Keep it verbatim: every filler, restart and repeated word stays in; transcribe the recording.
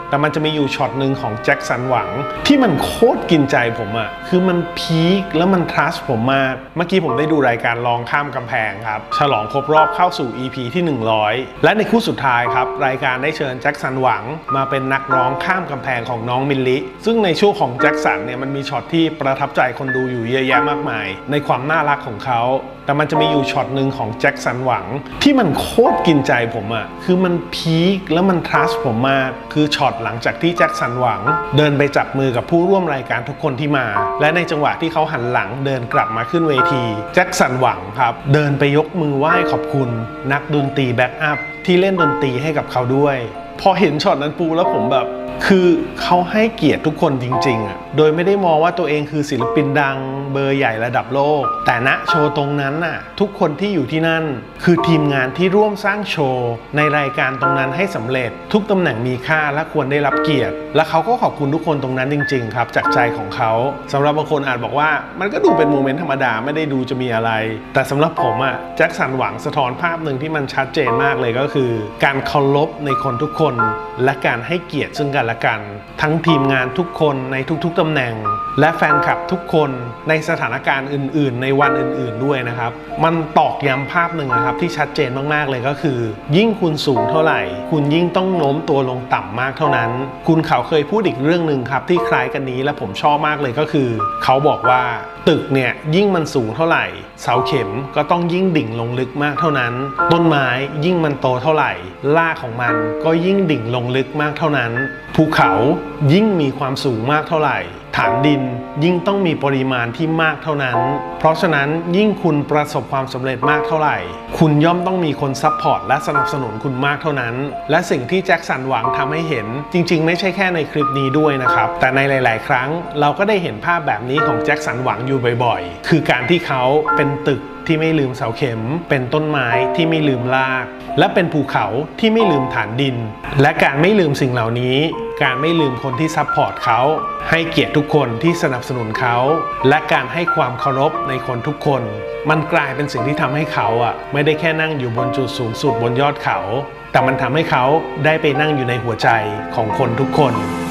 แต่มันจะมีอยู่ช็อตหนึ่งของแจ็คสันหวังที่มันโคตรกินใจผมอะคือมันพีคแล้วมันทรัสผมมากเมื่อกี้ผมได้ดูรายการลองข้ามกำแพงครับฉลองครบรอบเข้าสู่ อี พี ที่หนึ่งร้อยและในคู่สุดท้ายครับรายการได้เชิญแจ็คสันหวังมาเป็นนักร้องข้ามกำแพงของน้องมิลลิซึ่งในช่วงของแจ็คสันเนี่ยมันมีช็อตที่ประทับใจคนดูอยู่เยอะแยะมากมายในความน่ารักของเขาแต่มันจะมีอยู่ช็อตหนึ่งของแจ็คสันหวังที่มันโคตรกินใจผมอะคือมันพีคแล้วมันทรัสผมมากคือช็อตหลังจากที่แจ็คสันหวังเดินไปจับมือกับผู้ร่วมรายการทุกคนที่มาและในจังหวะที่เขาหันหลังเดินกลับมาขึ้นเวทีแจ็คสันหวังครับเดินไปยกมือไหว้ขอบคุณนักดนตรีแบ็กอัพที่เล่นดนตรีให้กับเขาด้วยพอเห็นช็อตนั้นปูแล้วผมแบบคือเขาให้เกียรติทุกคนจริงๆอ่ะโดยไม่ได้มองว่าตัวเองคือศิลปินดังเบอร์ใหญ่ระดับโลกแต่ณโชว์ตรงนั้นน่ะทุกคนที่อยู่ที่นั่นคือทีมงานที่ร่วมสร้างโชว์ในรายการตรงนั้นให้สำเร็จทุกตำแหน่งมีค่าและควรได้รับเกียรติและเขาก็ขอบคุณทุกคนตรงนั้นจริงๆครับจากใจของเขาสำหรับบางคนอาจบอกว่ามันก็ดูเป็นโมเมนต์ธรรมดาไม่ได้ดูจะมีอะไรแต่สำหรับผมอ่ะแจ็คสันหวังสะท้อนภาพหนึ่งที่มันชัดเจนมากเลยก็คือการเคารพในคนทุกคนและการให้เกียรติซึ่งกันและกันทั้งทีมงานทุกคนในทุกๆตำแหน่งและแฟนคลับทุกคนในสถานการณ์อื่นๆในวันอื่นๆด้วยนะครับมันตอกย้ำภาพหนึ่งนะครับที่ชัดเจนมากๆเลยก็คือยิ่งคุณสูงเท่าไหร่คุณยิ่งต้องโน้มตัวลงต่ำมากเท่านั้นคุณเขาเคยพูดอีกเรื่องหนึ่งครับที่คล้ายกันนี้และผมชอบมากเลยก็คือเขาบอกว่าตึกเนี่ยยิ่งมันสูงเท่าไหร่เสาเข็มก็ต้องยิ่งดิ่งลงลึกมากเท่านั้นต้นไม้ยิ่งมันโตเท่าไหร่รากของมันก็ยิ่งดิ่งลงลึกมากเท่านั้นภูเขายิ่งมีความสูงมากเท่าไหร่ฐานดินยิ่งต้องมีปริมาณที่มากเท่านั้นเพราะฉะนั้นยิ่งคุณประสบความสำเร็จมากเท่าไหร่คุณย่อมต้องมีคนซัพพอร์ตและสนับสนุนคุณมากเท่านั้นและสิ่งที่แจ็คสันหวังทำให้เห็นจริงๆไม่ใช่แค่ในคลิปนี้ด้วยนะครับแต่ในหลายๆครั้งเราก็ได้เห็นภาพแบบนี้ของแจ็คสันหวังอยู่บ่อยๆคือการที่เขาเป็นตึกที่ไม่ลืมเสาเข็มเป็นต้นไม้ที่ไม่ลืมรากและเป็นภูเขาที่ไม่ลืมฐานดินและการไม่ลืมสิ่งเหล่านี้การไม่ลืมคนที่ซัพพอร์ตเขาให้เกียรติทุกคนที่สนับสนุนเขาและการให้ความเคารพในคนทุกคนมันกลายเป็นสิ่งที่ทำให้เขาอ่ะไม่ได้แค่นั่งอยู่บนจุดสูงสุดบนยอดเขาแต่มันทำให้เขาได้ไปนั่งอยู่ในหัวใจของคนทุกคน